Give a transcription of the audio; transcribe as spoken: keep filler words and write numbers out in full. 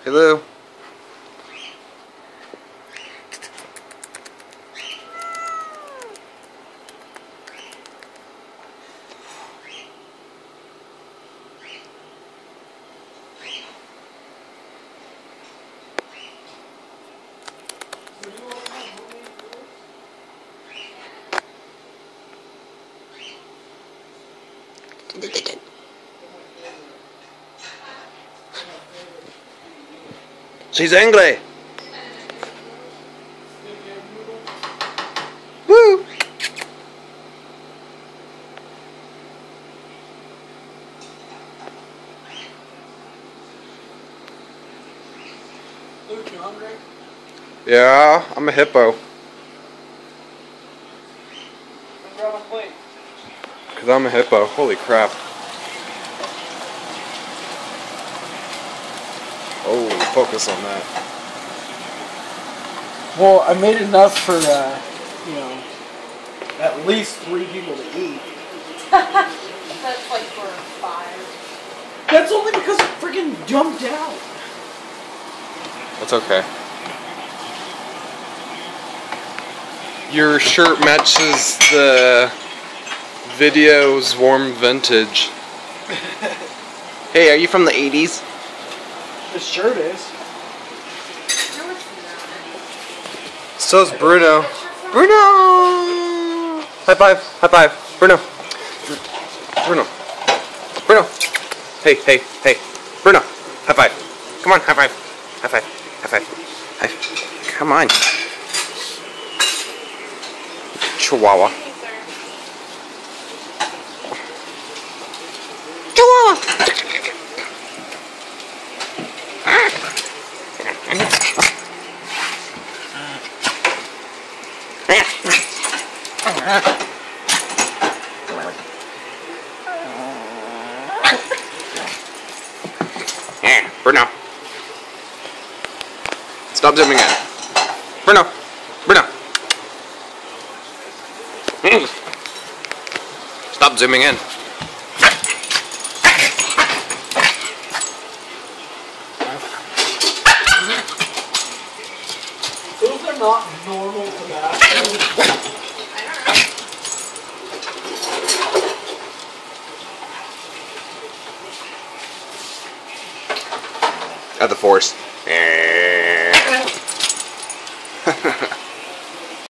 Hello. She's angry. Woo! Luke, you hungry? Yeah, I'm a hippo. Grab a plate. Cause I'm a hippo. Holy crap. Oh, focus on that. Well, I made enough for, uh, you know, at least three people to eat. That's like for five. That's only because it freaking jumped out. That's okay. Your shirt matches the video's warm vintage. Hey, are you from the eighties? The shirt is. So is Bruno. Bruno! High five, high five. Bruno. Bruno. Bruno. Hey, hey, hey. Bruno. High five. Come on, high five. High five. High five. High five. Come on. Chihuahua. Chihuahua. Bruno. Stop zooming in. Bruno. Bruno. Stop zooming in. Those are not normal tobacco. At the force.